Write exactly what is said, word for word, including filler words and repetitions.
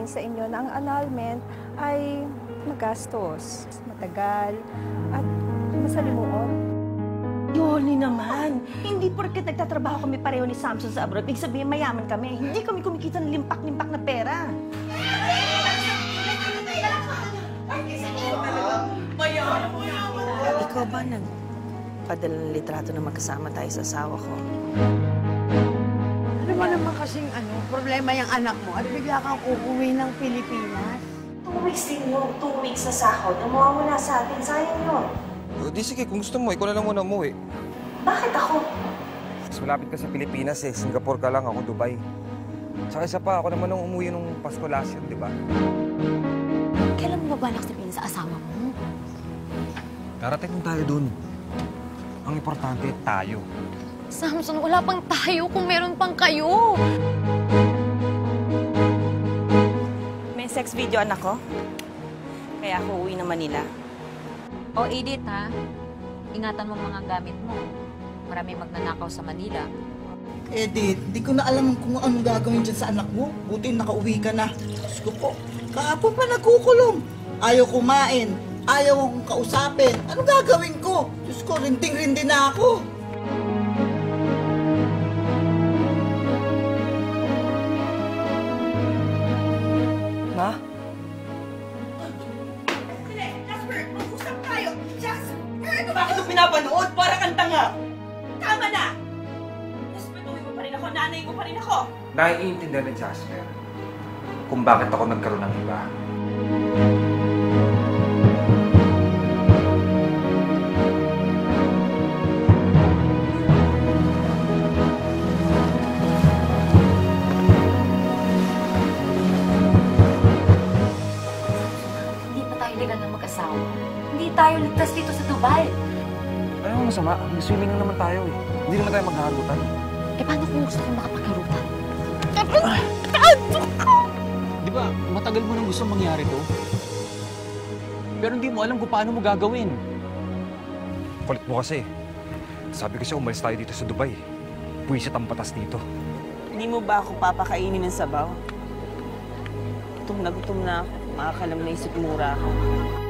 sabihin sa inyo na ang annulment ay magastos, matagal, at masalimuot. Yoli naman, hindi porket nagtatrabaho kami pareho ni Samson sa abroad, ibig sabihin mayaman kami. Hindi kami kumikita ng limpak-limpak na pera. Ikaw ba nagpadala ng litrato na magkasama tayo sa asawa ko? Ano ba naman kasing ano, problema yung anak mo at bigla kang uuwi ng Pilipinas? Two weeks din yun, two weeks na sahod. Ang mawawala sa atin, sayang yun. O, di sige, kung gusto mo, ikaw na lang muna umuwi. Bakit ako? Mas malapit ka sa Pilipinas eh. Singapore ka lang, ako Dubai. Tsaka isa pa, ako naman nung umuwi nung Pasko last year, di ba? Kailan mo babalak sabihin sa asawa mo? Darating tayo dun. Ang importante, tayo. Samson, wala pang tayo kung meron pang kayo. May sex video anak ko. Kaya ako uwi na Manila. O Edith, ha? Ingatan mo mga gamit mo. Marami magnanakaw sa Manila. Edith, di ko na alam kung anong gagawin dyan sa anak mo. Buti nakauwi ka na. Diyos ko po, kahapon pa nagkukulong. Ayaw kumain, ayaw akong kausapin. Anong gagawin ko? Diyos ko, rinting-rindi na ako. Ma? Bakit mo pinapanood? Para kang tanga! Tama na! Respetuhin mo pa rin ako, nanay mo pa rin ako! Naiintindihan ni Jasper kung bakit ako nagkaroon ng iba. Hindi pa tayo legal na mag-asawa. Hindi tayo ligtas dito sa Dubai. Ayaw masama, mag-swimming lang naman tayo eh. Hindi naman tayo maghaharutan. Eh, paano kung gusto kong makapagkarutan? Di ba, matagal mo nang gusto mangyari to? Pero hindi mo alam kung paano mo gagawin. Kulit mo kasi. Sabi kasi umalis tayo dito sa Dubai. Puwisit ang batas dito. Hindi mo ba ako papakainin ng sabaw? Gutom na gutom na ako. Makakalam na isip mura ako.